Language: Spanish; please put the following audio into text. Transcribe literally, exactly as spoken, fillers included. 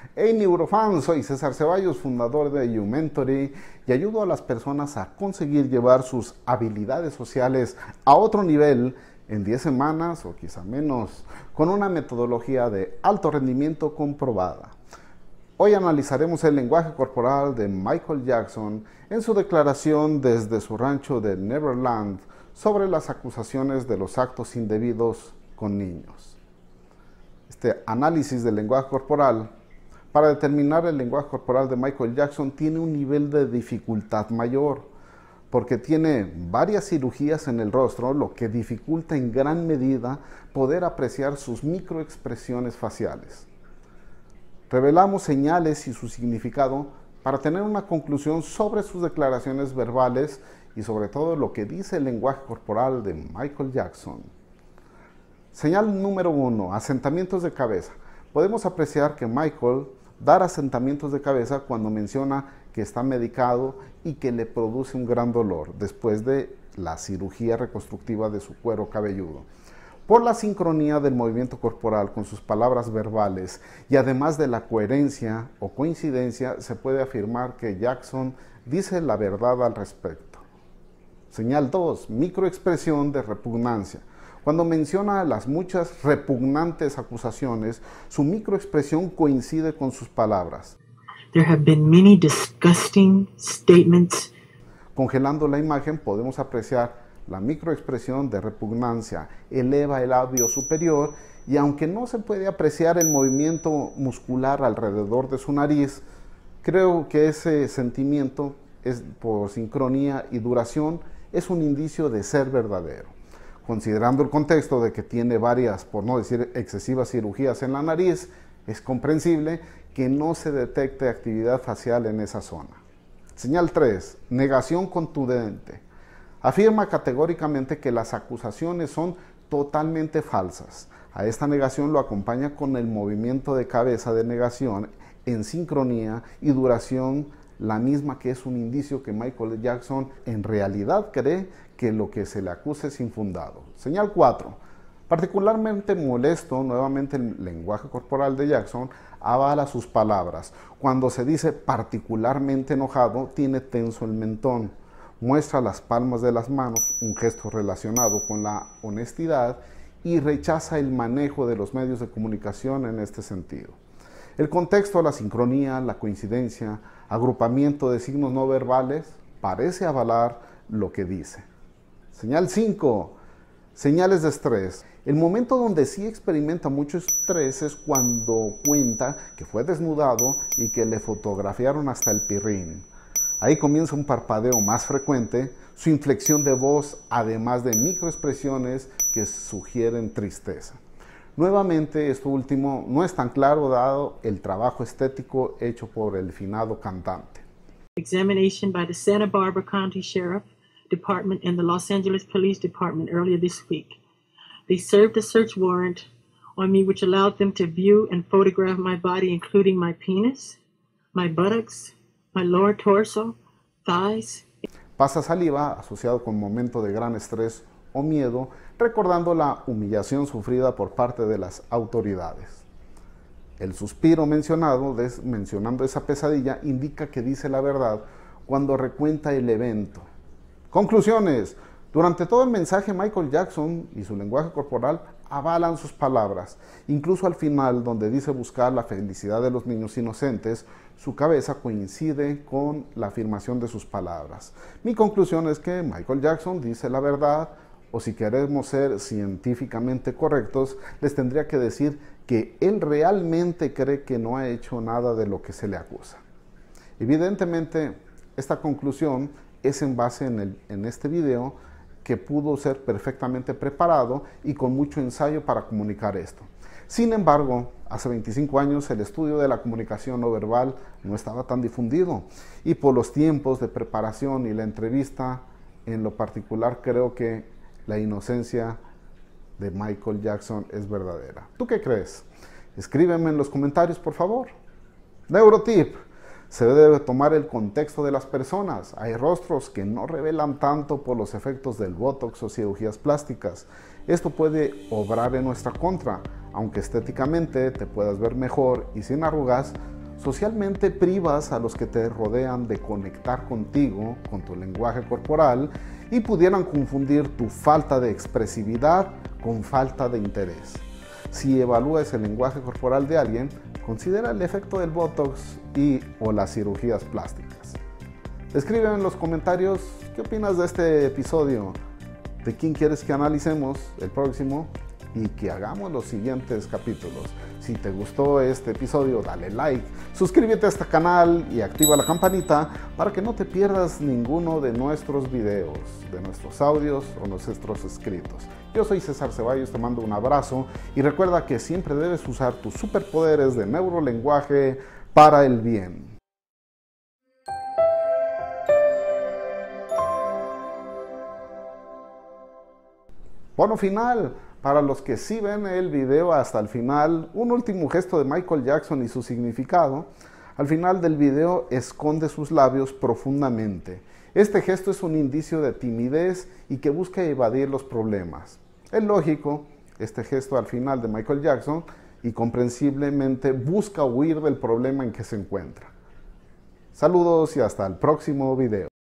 Hey neurofans, soy César Ceballos, fundador de YouMentory, y ayudo a las personas a conseguir llevar sus habilidades sociales a otro nivel en diez semanas o quizá menos, con una metodología de alto rendimiento comprobada. Hoy analizaremos el lenguaje corporal de Michael Jackson en su declaración desde su rancho de Neverland sobre las acusaciones de los actos indebidos con niños. Este análisis del lenguaje corporal para determinar el lenguaje corporal de Michael Jackson tiene un nivel de dificultad mayor, porque tiene varias cirugías en el rostro, lo que dificulta en gran medida poder apreciar sus microexpresiones faciales. Revelamos señales y su significado para tener una conclusión sobre sus declaraciones verbales y sobre todo lo que dice el lenguaje corporal de Michael Jackson. Señal número uno, asentamientos de cabeza. Podemos apreciar que Michael da asentamientos de cabeza cuando menciona que está medicado y que le produce un gran dolor después de la cirugía reconstructiva de su cuero cabelludo. Por la sincronía del movimiento corporal con sus palabras verbales y además de la coherencia o coincidencia, se puede afirmar que Jackson dice la verdad al respecto. Señal dos, microexpresión de repugnancia. Cuando menciona las muchas repugnantes acusaciones, su microexpresión coincide con sus palabras. There have been many disgusting statements. Congelando la imagen podemos apreciar la microexpresión de repugnancia. Eleva el labio superior y aunque no se puede apreciar el movimiento muscular alrededor de su nariz, creo que ese sentimiento es por sincronía y duración es un indicio de ser verdadero. Considerando el contexto de que tiene varias, por no decir excesivas cirugías en la nariz, es comprensible que no se detecte actividad facial en esa zona. Señal tres. Negación contundente. Afirma categóricamente que las acusaciones son totalmente falsas. A esta negación lo acompaña con el movimiento de cabeza de negación en sincronía y duración, la misma que es un indicio que Michael Jackson en realidad cree que lo que se le acusa es infundado. Señal cuatro. Particularmente molesto, nuevamente el lenguaje corporal de Jackson avala sus palabras. Cuando se dice particularmente enojado, tiene tenso el mentón. Muestra las palmas de las manos, un gesto relacionado con la honestidad, y rechaza el manejo de los medios de comunicación en este sentido. El contexto, la sincronía, la coincidencia, agrupamiento de signos no verbales, parece avalar lo que dice. Señal cinco. Señales de estrés. El momento donde sí experimenta mucho estrés es cuando cuenta que fue desnudado y que le fotografiaron hasta el pirrín. Ahí comienza un parpadeo más frecuente, su inflexión de voz, además de microexpresiones que sugieren tristeza. Nuevamente, esto último no es tan claro dado el trabajo estético hecho por el finado cantante. Examination by the Santa Barbara County Sheriff Department and the Los Angeles Police Department earlier this week. They served a search warrant on me which allowed them to view and photograph my body, including my penis, my buttocks, my lower torso, thighs. Pasa saliva asociado con momento de gran estrés o miedo, recordando la humillación sufrida por parte de las autoridades. El suspiro mencionado, des, mencionando esa pesadilla, indica que dice la verdad cuando recuenta el evento. Conclusiones. Durante todo el mensaje, Michael Jackson y su lenguaje corporal avalan sus palabras. Incluso al final, donde dice buscar la felicidad de los niños inocentes, su cabeza coincide con la afirmación de sus palabras. Mi conclusión es que Michael Jackson dice la verdad, o si queremos ser científicamente correctos, les tendría que decir que él realmente cree que no ha hecho nada de lo que se le acusa. Evidentemente, esta conclusión es en base en, el, en este video que pudo ser perfectamente preparado y con mucho ensayo para comunicar esto. Sin embargo, hace veinticinco años el estudio de la comunicación no verbal no estaba tan difundido y por los tiempos de preparación y la entrevista, en lo particular creo que la inocencia de Michael Jackson es verdadera. ¿Tú qué crees? Escríbeme en los comentarios, por favor. Neurotip. Se debe tomar el contexto de las personas. Hay rostros que no revelan tanto por los efectos del botox o cirugías plásticas. Esto puede obrar en nuestra contra. Aunque estéticamente te puedas ver mejor y sin arrugas, Socialmente privas a los que te rodean de conectar contigo con tu lenguaje corporal y pudieran confundir tu falta de expresividad con falta de interés. Si evalúas el lenguaje corporal de alguien, considera el efecto del Botox y o las cirugías plásticas. Escribe en los comentarios qué opinas de este episodio, de quién quieres que analicemos el próximo y que hagamos los siguientes capítulos. Si te gustó este episodio, dale like, suscríbete a este canal y activa la campanita para que no te pierdas ninguno de nuestros videos, de nuestros audios o nuestros escritos. Yo soy César Ceballos, te mando un abrazo y recuerda que siempre debes usar tus superpoderes de neurolenguaje para el bien. Bono final. Para los que sí ven el video hasta el final, un último gesto de Michael Jackson y su significado. Al final del video esconde sus labios profundamente. Este gesto es un indicio de timidez y que busca evadir los problemas. Es lógico, este gesto al final de Michael Jackson y comprensiblemente busca huir del problema en que se encuentra. Saludos y hasta el próximo video.